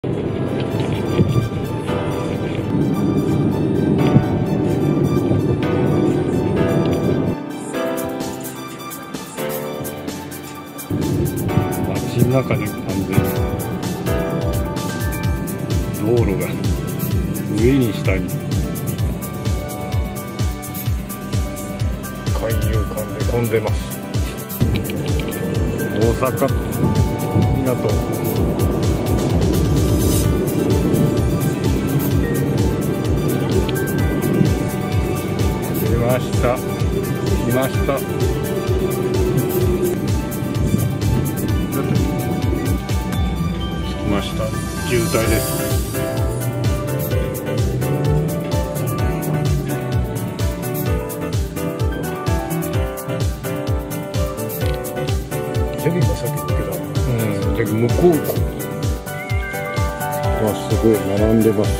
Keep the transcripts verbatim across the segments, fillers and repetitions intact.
街の中で完全に道路が上に下に海遊館で混んでます。大阪港来ました来ました。着きました。渋滞です。 ヘビが先行ってた。 うん、で向こうか。わ、すごい並んでます。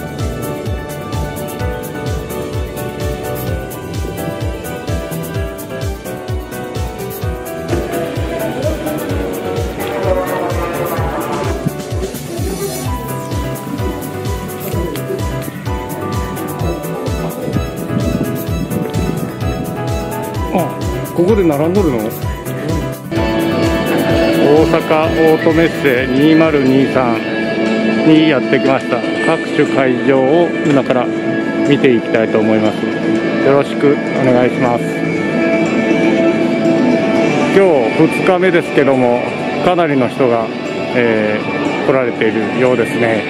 あ、ここで並んどるの？大阪オートメッセにせんにじゅうさんにやってきました。各種会場を今から見ていきたいと思います。よろしくお願いします。今日ふつかめですけども、かなりの人が、えー、来られているようですね。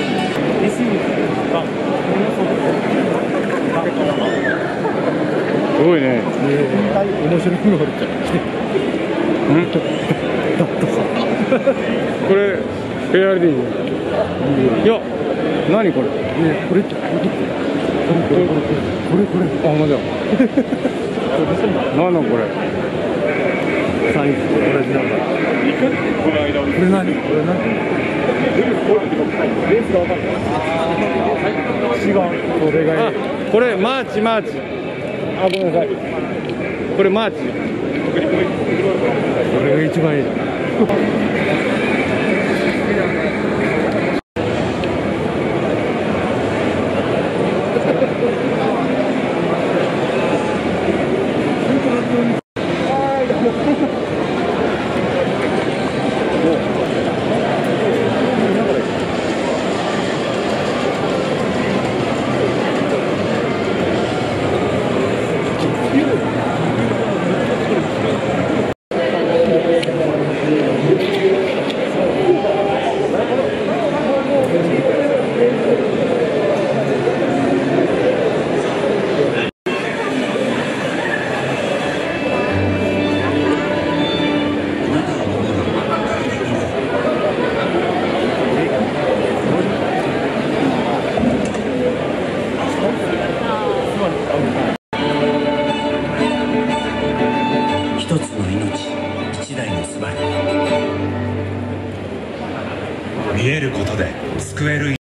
すごいね。 面白いのがあるから来て。 ん？これフェアリーでいいの？いや、何これ？ ね、これってこれこれこれこれこれこれあ、まだ。何のこれ？ サイズ同じなんだ。これ何？これ何？違う。これがいい。 あ、これマーチマーチ。あ、ごめんなさい。これマーチ。 これが一番いい。 一つの命、一台のスバル。見えることで救える。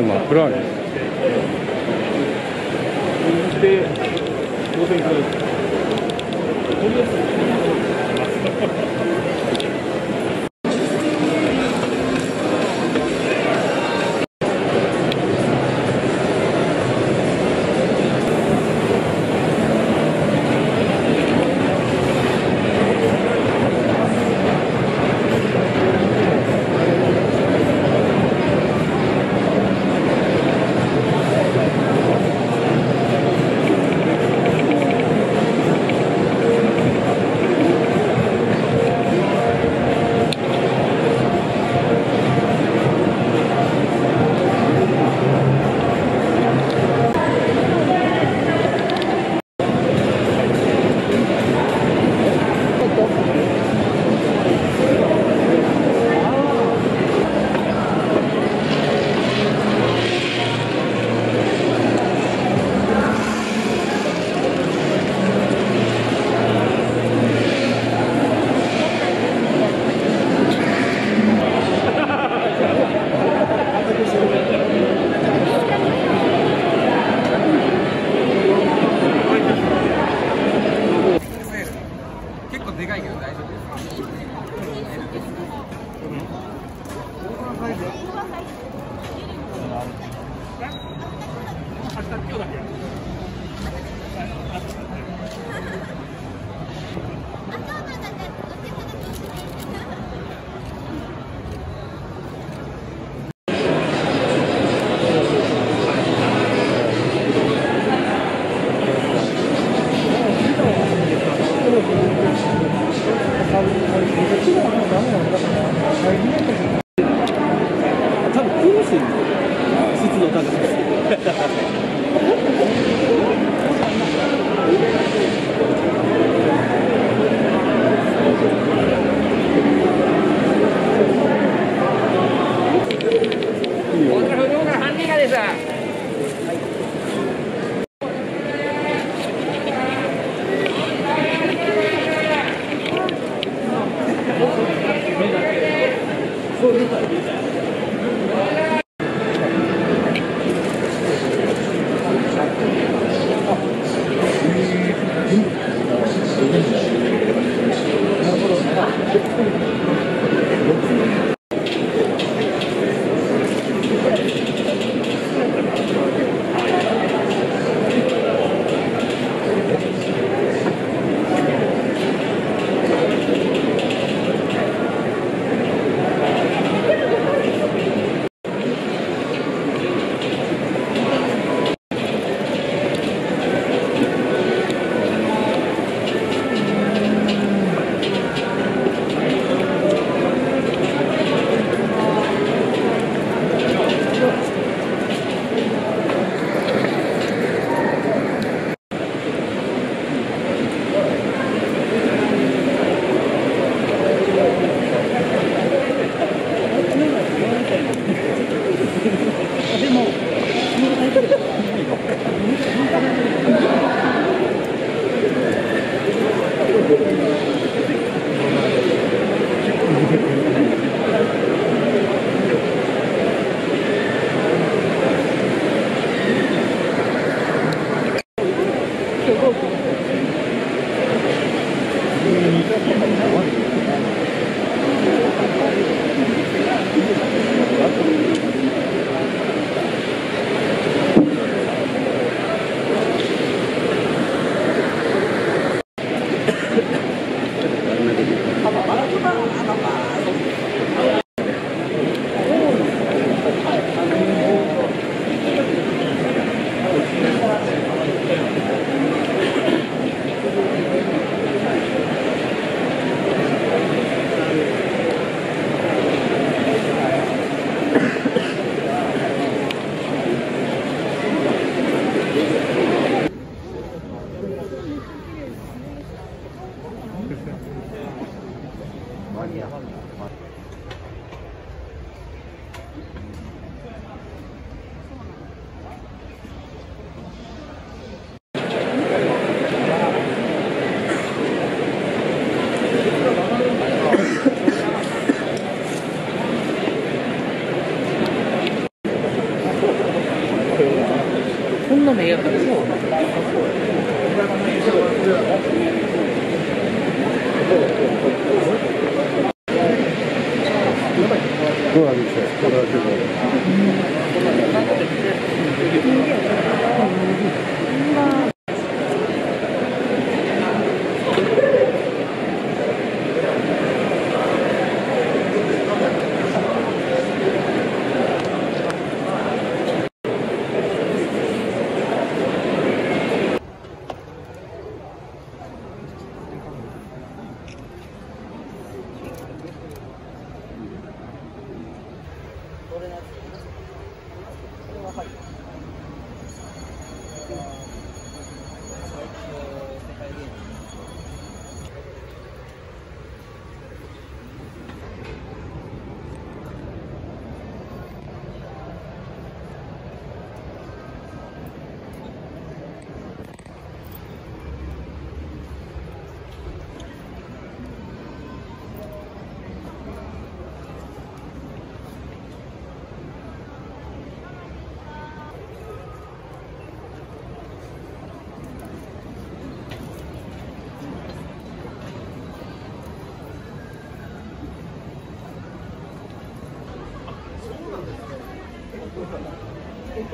真っ暗い。 で、当然これ。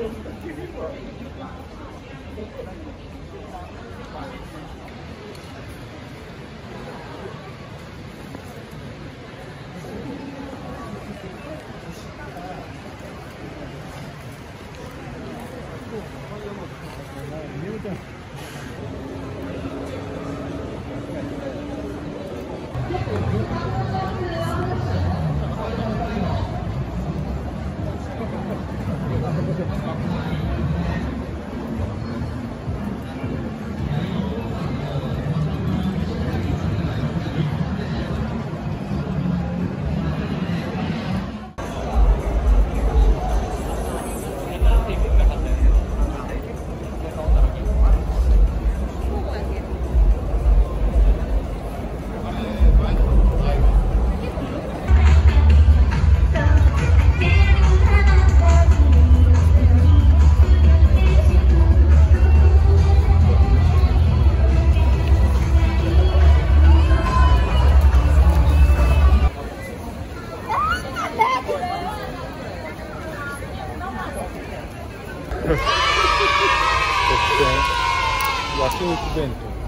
焼肉弁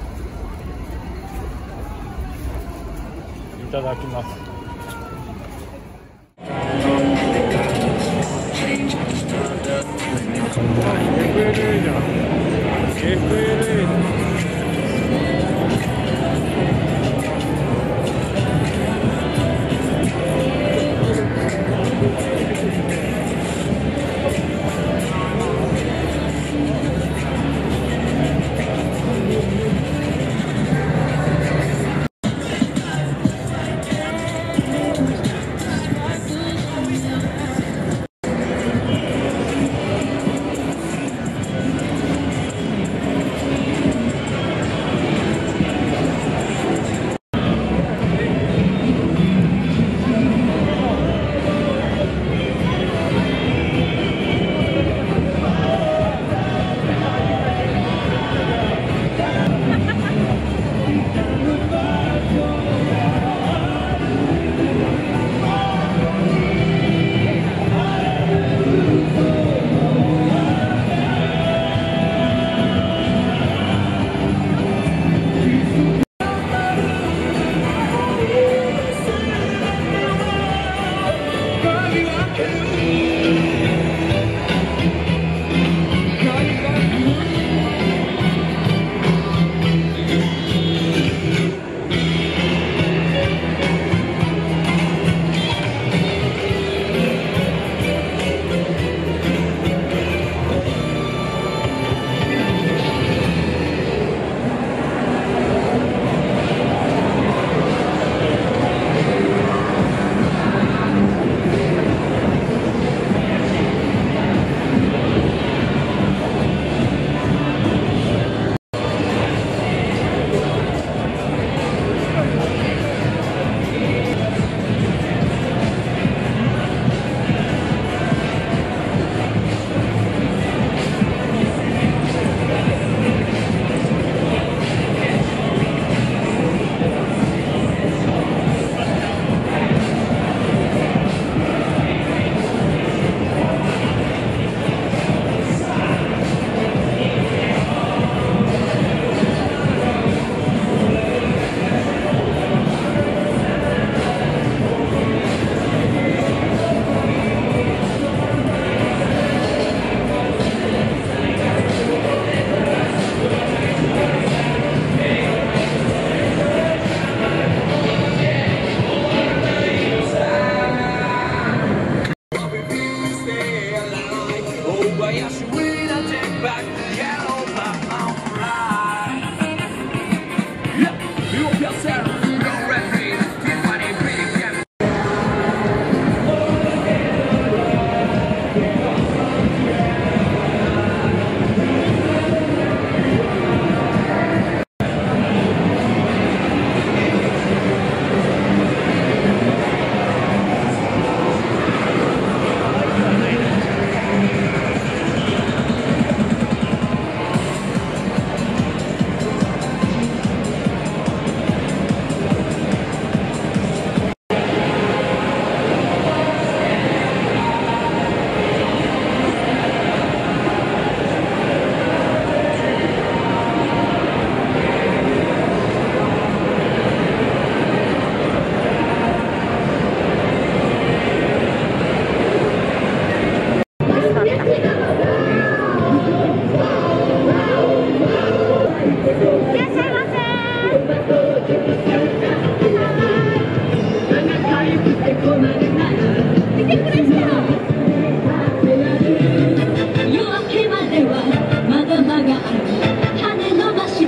当いただきます。エフエルエー じゃん。エフエルエー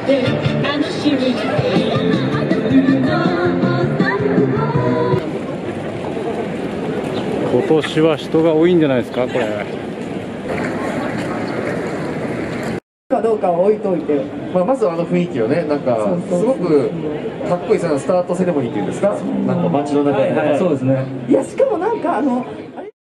って楽しみに今年は人が多いんじゃないですか、これ。 かどうかは置いといて、まあ、まずあの雰囲気をね、なんかすごくかっこいいそのスタートセレモニーっていうんですか、なんか街の中で、はいはい、そうですね。 いや、しかもなんかあのあれ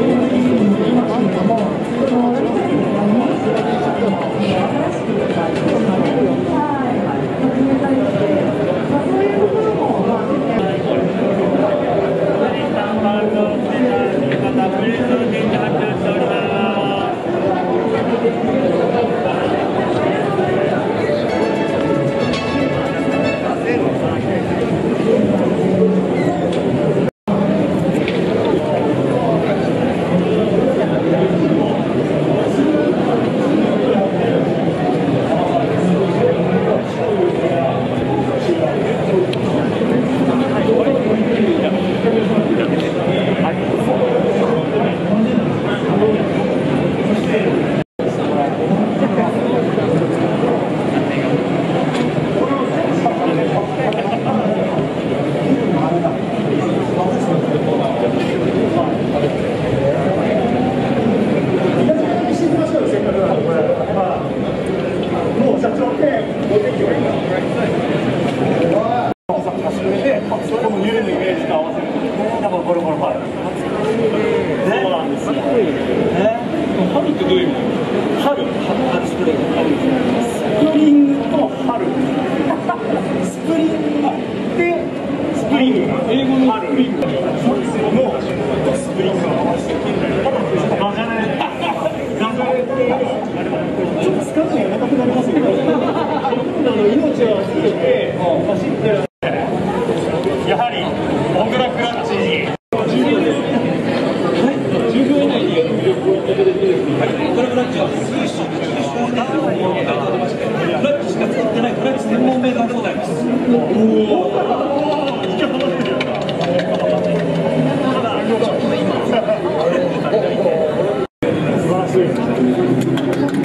やはり小倉クラッチにじゅうびょう以内に小倉クラッチは水素クラッチしか使ってないクラッチ専門メーカーでございます。素晴らしい。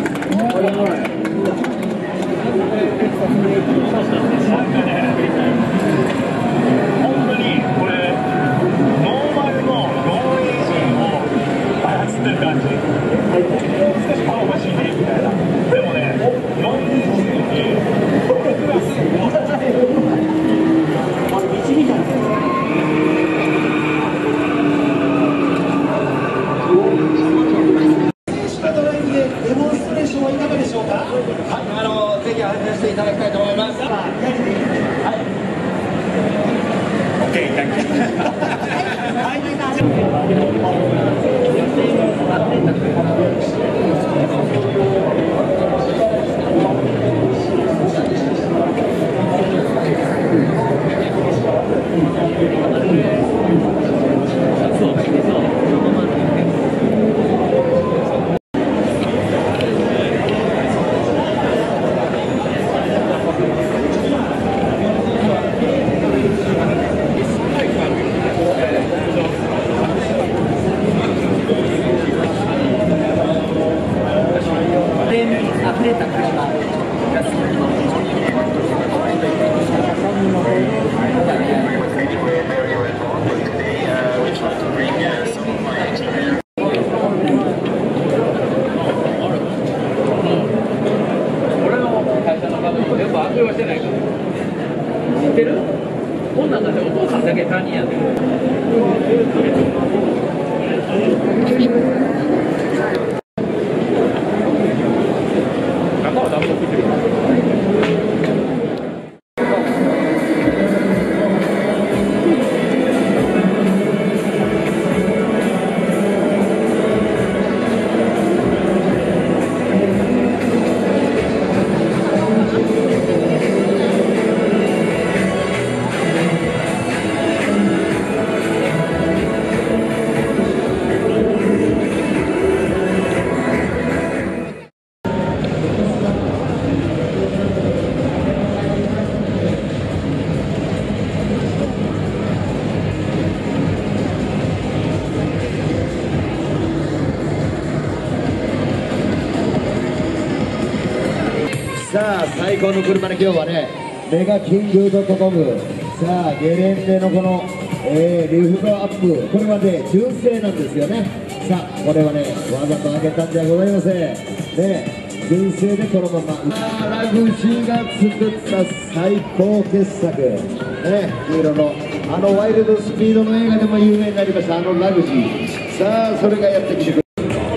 最高の車で今日はね、メガキングドットコム、さあゲレンデのこの、えー、リフトアップ、これはね純正なんですよね。さあこれはねわざと開けたんじゃございませんね。純正でこのまま、あラグジーが作った最高傑作ね、黄色のあのワイルドスピードの映画でも有名になりましたあのラグジー。さあそれがやってきてくる。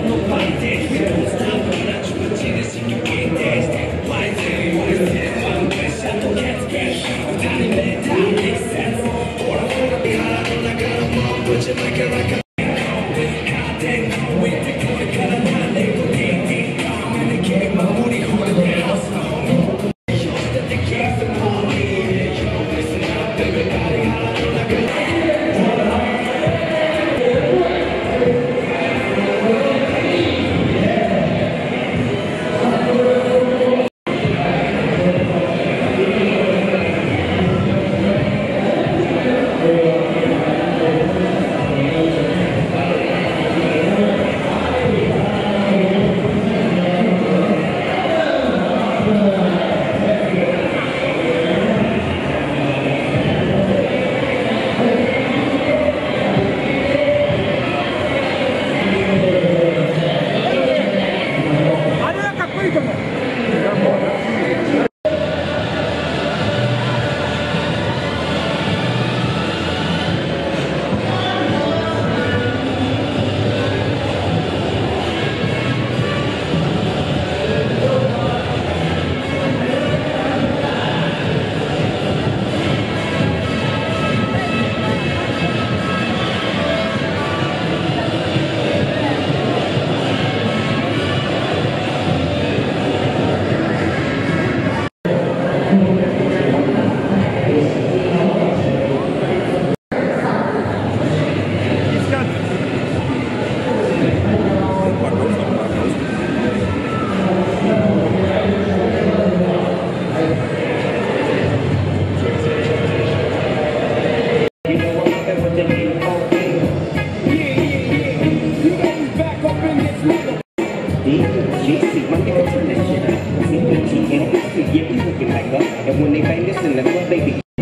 And when they bang this in the club, they be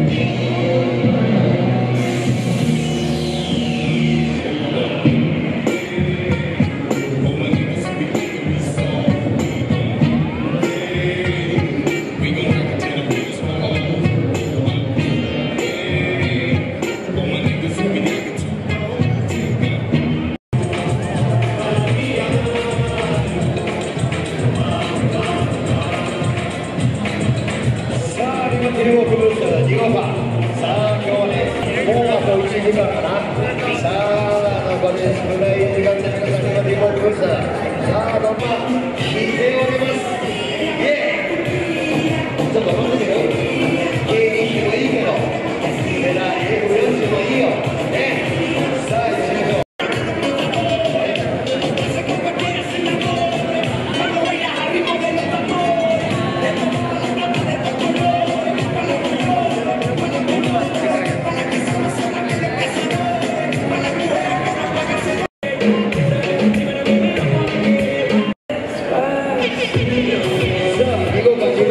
中国ブースに号番。さあ今日はね、もうあといちじかんかな。さあ残り少ない時間で皆さんが中国ブース。さあどんどん引いております。イエーイ。ちょっと待ってよ。芸人もいいけど、メダー エフよんじゅう もいいよ。ね。さあ行きましょう。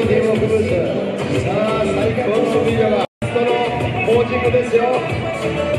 さあ最高のビデオがラストのポージングですよ。